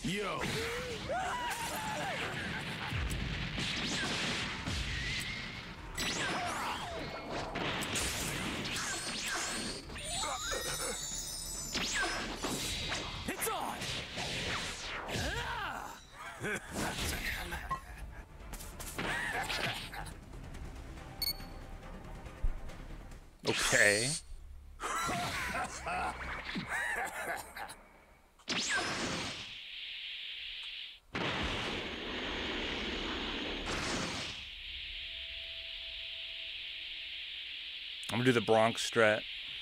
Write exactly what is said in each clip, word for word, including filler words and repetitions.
Yo. It's on. Okay. I'm gonna do the Bronx strat.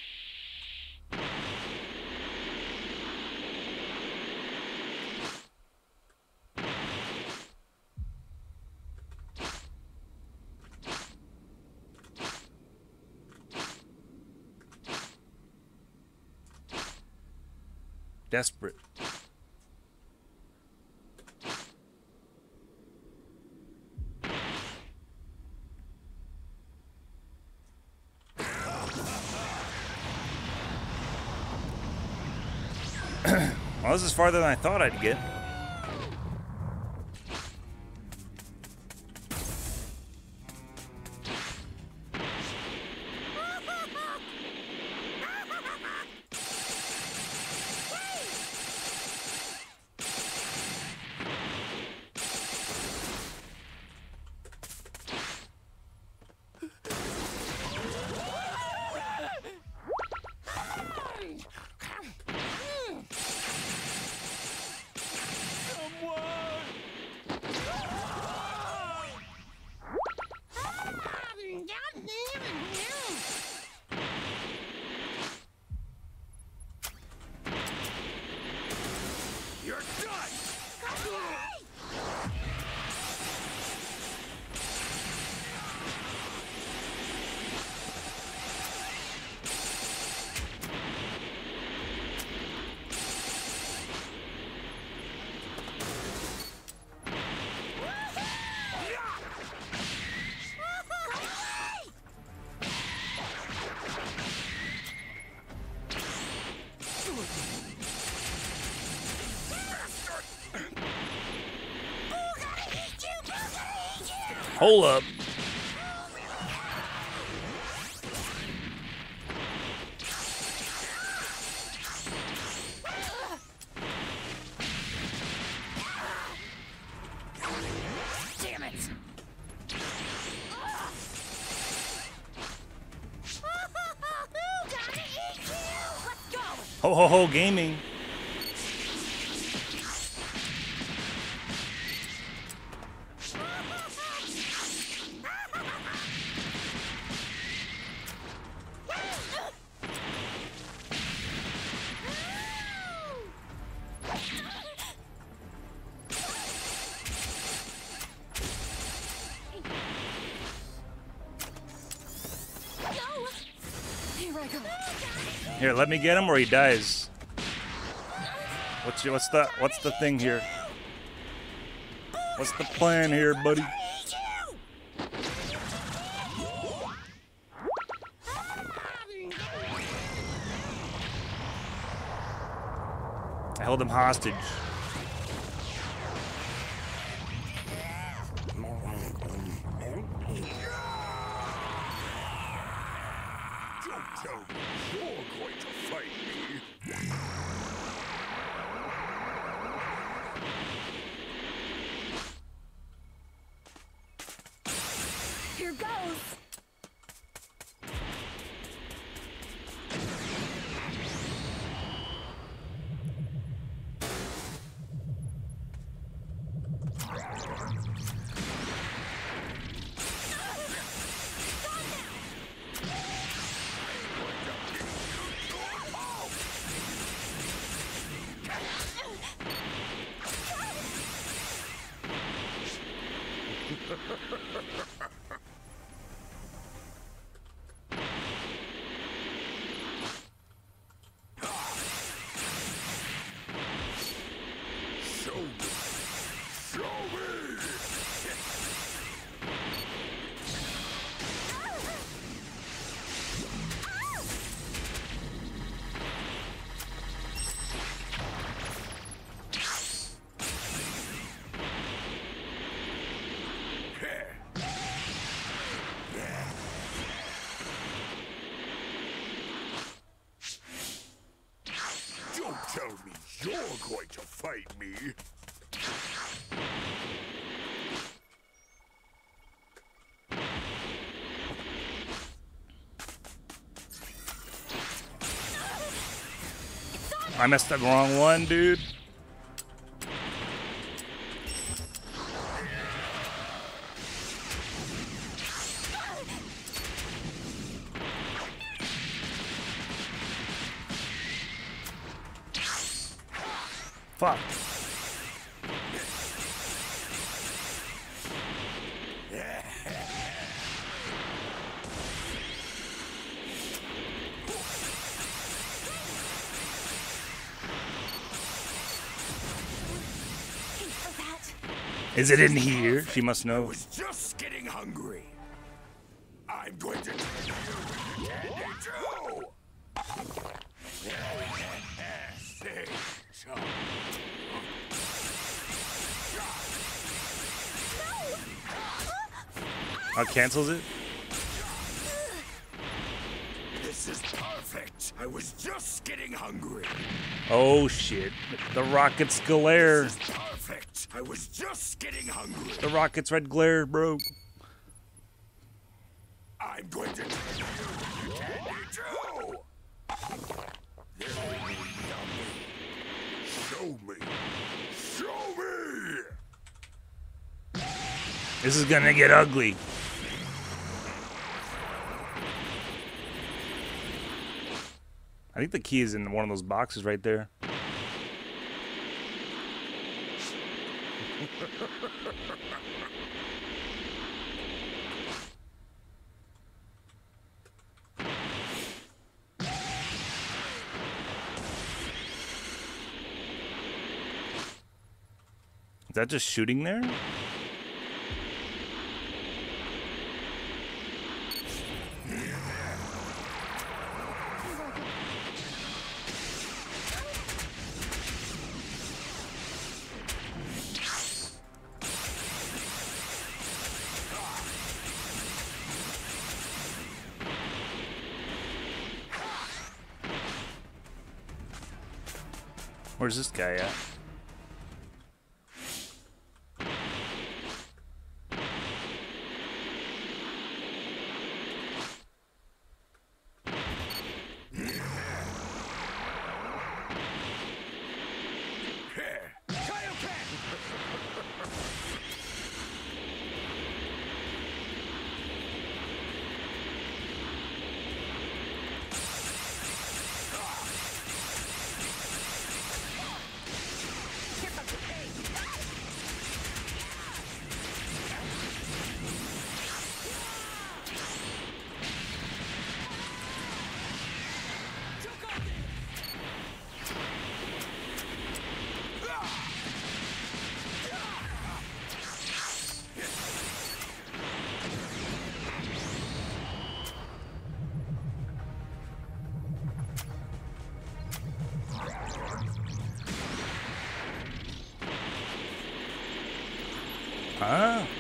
Desperate. Well, this is farther than I thought I'd get. You're done! Hold up. Damn it! Ho ho ho gaming. Here, let me get him or he dies. What's your, what's the what's the thing here? What's the plan here, buddy? I held him hostage. Don't tell me you're going to fight me. Here goes. fight me? I messed up the wrong one, dude. Fuck. Is it in here? She must I know. was just getting hungry. I'm going to take you candy too. Say so. Oh, cancels it? This is perfect. I was just getting hungry. Oh shit. The rocket's glare. This is perfect. I was just getting hungry. The rocket's red glare, bro. I'm going to take you candy too. This will be yummy. Show me. Show me. This is gonna get ugly. I think the key is in one of those boxes right there. Is that just shooting there? Where's this guy at? Ah.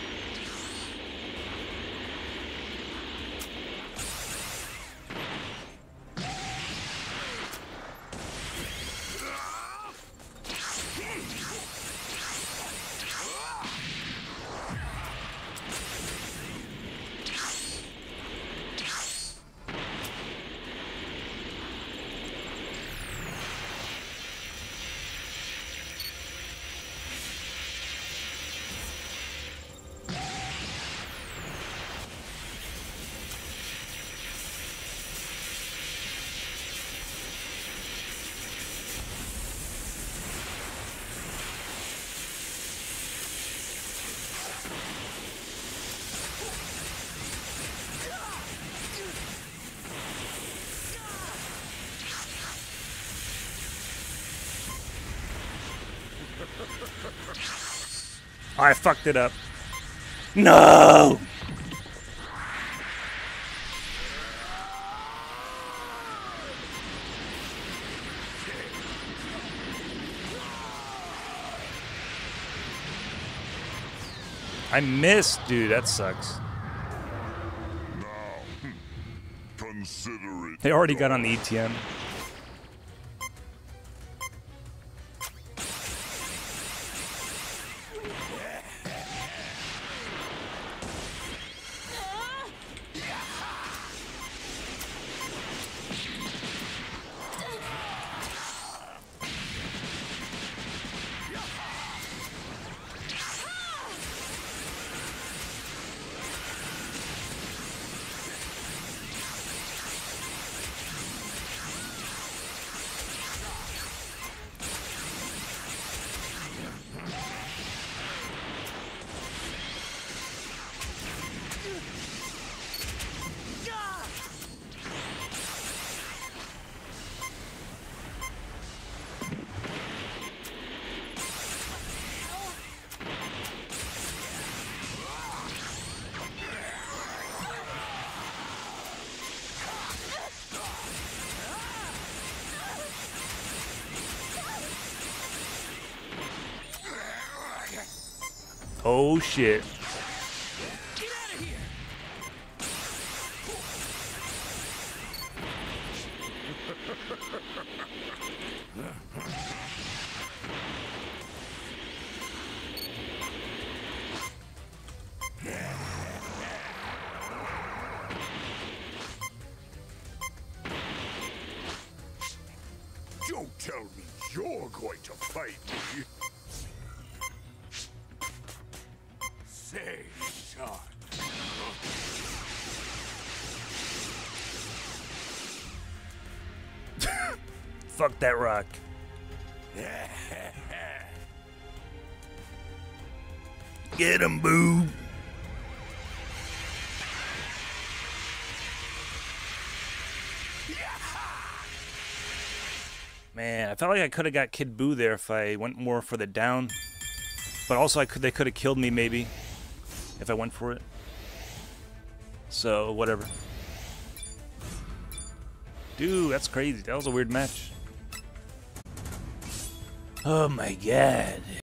I fucked it up. No! I missed, dude. That sucks. Now, consider it. They already got on the E T M. Oh shit. Get out of here! Don't tell me you're going to fight me. Say, son. Fuck that rock. Get him, boo. Man, I felt like I could have got Kid Buu there if I went more for the down. But also, I could they could have killed me maybe if I went for it. So whatever. Dude, that's crazy. That was a weird match. Oh my god.